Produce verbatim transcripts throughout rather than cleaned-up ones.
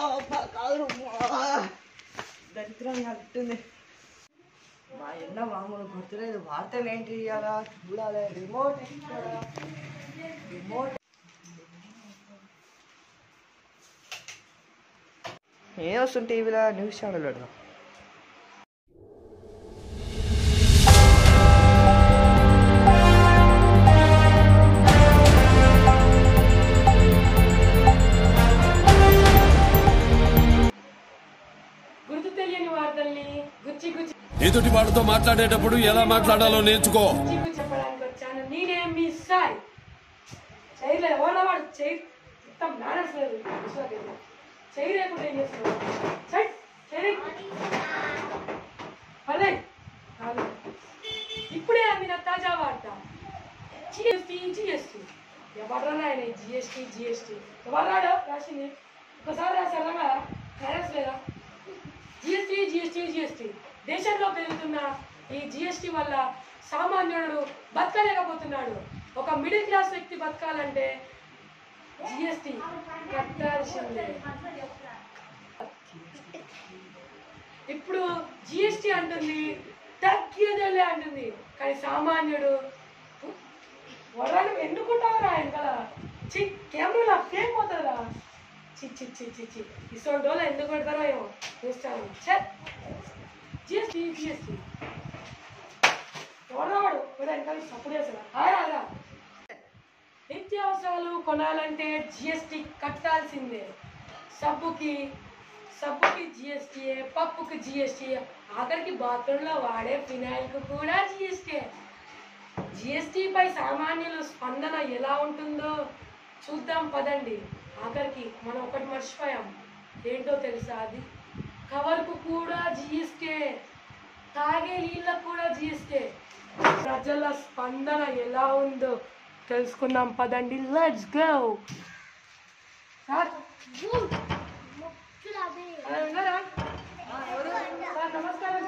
కాదు దరిద్రంగా అట్టుంది. మా ఎన్న మామూలు గుర్తులేదు. వార్తలు ఏంటి ఇవ్వాలా చూడాలి. రిమోట్ రిమోట్ ఏం వస్తుంది టీవీలో? న్యూస్ ఛానల్ పెడదాం. ఎదుటి వాడితో మాట్లాడేటప్పుడు ఎలా మాట్లాడాలో నేర్చుకో. చెప్పడానికి వచ్చాను. నేనే మీ సాయి. చేయలేదు ఓడవాడు చేయి మొత్తం మేనర్స్ లేదు. చేయి లేకుండా ఏం చేస్తున్నాడు? ఇప్పుడే అందిన తాజా వార్త. జిఎస్టీ జిఎస్టీ ఎవడన్నా ఆయన జిఎస్టీ జిఎస్టీ ఎవరాడో రాసింది. ఒకసారి రాశారా మేనర్స్ లేదా? జిఎస్టీ జిఎస్టీ జిఎస్టీ దేశంలో పెరుగుతున్న ఈ జిఎస్టీ వల్ల సామాన్యుడు బతకలేకపోతున్నాడు. ఒక మిడిల్ క్లాస్ వ్యక్తి బతకాలంటే జిఎస్టీ కట్టాల్సిందే. ఇప్పుడు జిఎస్టీ అంటుంది, తగ్గేదేలే అంటుంది. కానీ సామాన్యుడు వరాలు ఎన్నుకుంటావరా ఆయన కదా. చి కెమెరా ఫేమ్ అవుతుందా? చి చి చి చి చి ఇసోంటి వాళ్ళు ఎందుకు పెడతారో ఏమో చూస్తాను. జిఎస్టీ జిఎస్టీ ఎవరాడు వెనకాల సపోర్ట్ చేస్తారా? హారా నిత్యావసరాలు కొనాలంటే జిఎస్టీ కట్టాల్సిందే. సబ్బుకి సబ్బుకి జిఎస్టీ, పప్పుకి జిఎస్టీ, ఆఖరికి బాత్రూంలో వాడే ఫినాయిల్కు కూడా జిఎస్టీ. జిఎస్టీపై సామాన్యులు స్పందన ఎలా ఉంటుందో చూద్దాం పదండి. ఆఖరికి మనం ఒకటి మర్చిపోయాం. ఏంటో తెలుసా? అది కవర్కు కూడా జిఎస్టీ, తాగే నీళ్ళకు కూడా జిఎస్టీ. ప్రజల స్పందన ఎలా ఉందో తెలుసుకుందాం పదండి. Let's go. సార్ నమస్కారం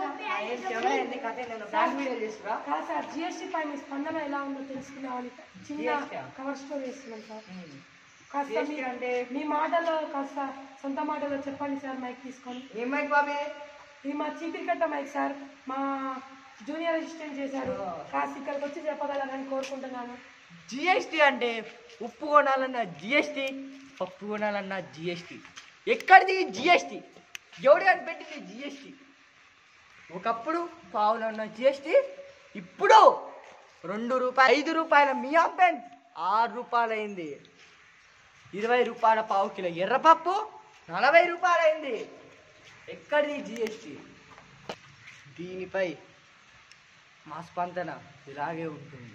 సార్. జిఎస్టీ పై మీ స్పందన ఎలా ఉందో తెలుసుకున్నామని చిన్న కవర్ స్టోరీ వేస్తున్నాం సార్. కాస్త అంటే మీ మాటలో కాస్త సొంత మాటలో చెప్పండి సార్. మైక్ తీసుకొని. ఏం మైక్ బాబే? ఇది మా చీపిరికట్ట మైక్ సార్. మా జూనియర్ అసిస్టెంట్ చేశారు. కాస్త ఇక్కడికి వచ్చి చెప్పగలరని కోరుకుంటున్నాను. జిఎస్టీ అంటే ఉప్పు కొనాలన్న జిఎస్టీ, పప్పు కొనాలన్న జిఎస్టీ. ఎక్కడిది జిఎస్టీ? ఎవడు అని పెట్టింది జిఎస్టీ? ఒకప్పుడు పావులు ఉన్న జిఎస్టీ ఇప్పుడు రెండు రూపాయలు ఐదు రూపాయల మియా పెన్ ఆరు రూపాయలు అయింది. ఇరవై రూపాయల పావు కిలో ఎర్రపప్పు నలభై రూపాయలు అయింది. ఎక్కడిది జిఎస్టీ? దీనిపై మా స్పందన ఇలాగే ఉంటుంది.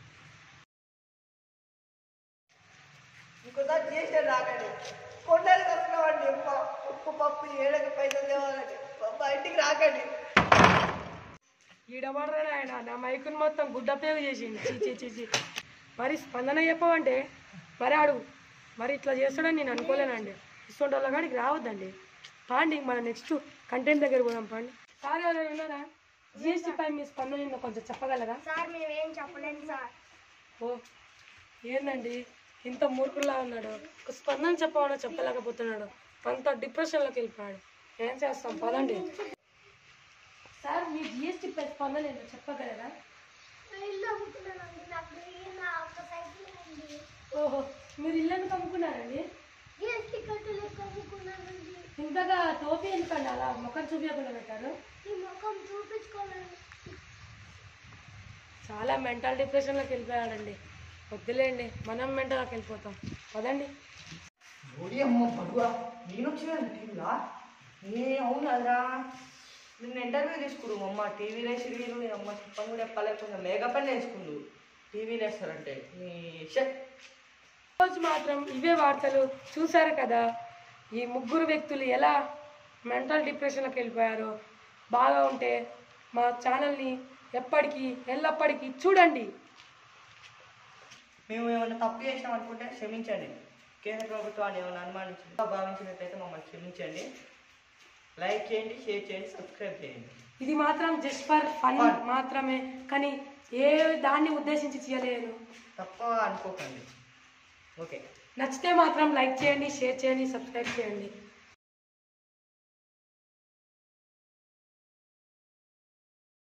ఇంకోసారి జిఎస్టీ రాకండి. కొండలు వస్తున్నామండి. ఉప్పు పప్పు ఏడకి పైసలు తేవాలండి. బయటికి రాకండి. ఈడబడరా ఆయన నా మైకుని మొత్తం గుడ్డ పేగు చేసింది. చీ చీ చీ మరి స్పందన చెప్పమంటే మరి ఆడు మరి ఇట్లా చేస్తాడని నేను అనుకోలేనండి. ఇస్తుంటే వాళ్ళ కాడికి రావద్దండి. పాండి మన నెక్స్ట్ కంటెంట్ దగ్గర పోదాం. పాండి సార్ ఎవరు విన్నారా? జిఎస్టీ పై మీ స్పందన కొంచెం చెప్పగలరా? సార్ మేమేం చెప్పలేము సార్. ఓ ఏందండి ఇంత మూర్ఖుల్లా ఉన్నాడు. ఒక స్పందన చెప్పమన్నా చెప్పలేకపోతున్నాడు. అంత డిప్రెషన్లోకి వెళ్ళిపోయాడు. ఏం చేస్తాం పదండి. సార్ మీ జిఎస్టీ పై స్పందన ఏంటో చెప్పగలరా? ఓహో మీరు ఇల్లు ఎందుకు అమ్ముకున్నారండి? ఇంతగా టోపీ ఎందుకండి అలా ముఖం చూపించకుండా పెట్టారు? చాలా మెంటల్ డిప్రెషన్లోకి వెళ్ళిపోయాడండి. వద్దులేండి మనం మెంటల్లోకి వెళ్ళిపోతాం పదండి. అమ్మ పడువా నేను వచ్చినాను టీవీలా. ఏ అవును అదరా నిన్న ఇంటర్వ్యూ తీసుకురు అమ్మ టీవీలో సిరివీలు. నేను అమ్మ చెప్పని కూడా చెప్పలేకుండా మేకప్ నేర్చుకుందు టీవీలు వేస్తారంటే. రోజు మాత్రం ఇవే వార్తలు చూశారు కదా. ఈ ముగ్గురు వ్యక్తులు ఎలా మెంటల్ డిప్రెషన్లోకి వెళ్ళిపోయారో. బాగా ఉంటే మా ఛానల్ని ఎప్పటికీ ఎల్లప్పటికీ చూడండి. మేము ఏమైనా తప్పు చేసినాం అనుకుంటే క్షమించండి. కేంద్ర ప్రభుత్వాన్ని ఏమైనా అనుమానించి భావించినట్లయితే మమ్మల్ని క్షమించండి. లైక్ చేయండి, షేర్ చేయండి, సబ్స్క్రైబ్ చేయండి. ఇది మాత్రం జస్ట్ ఫర్ ఫన్ మాత్రమే, కానీ ఏ దాన్ని ఉద్దేశించి చేయలేను. తప్ప అనుకోకండి. ఓకే నచ్చితే మాత్రం లైక్ చేయండి, షేర్ చేయండి, సబ్స్క్రైబ్ చేయండి.